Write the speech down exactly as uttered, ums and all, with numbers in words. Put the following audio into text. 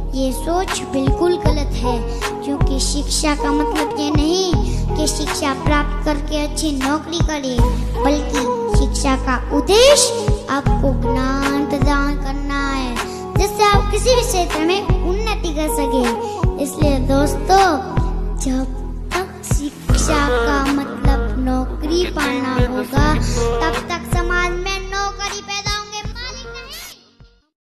ये सोच बिल्कुल गलत है, क्योंकि शिक्षा का मतलब ये नहीं कि शिक्षा प्राप्त करके अच्छी नौकरी करें, बल्कि शिक्षा का उद्देश्य आपको ज्ञान प्रदान करना है, जिससे आप किसी भी क्षेत्र में उन्नति कर सके। इसलिए दोस्तों, जब तक शिक्षा का मतलब नौकरी पाना होगा, तब तक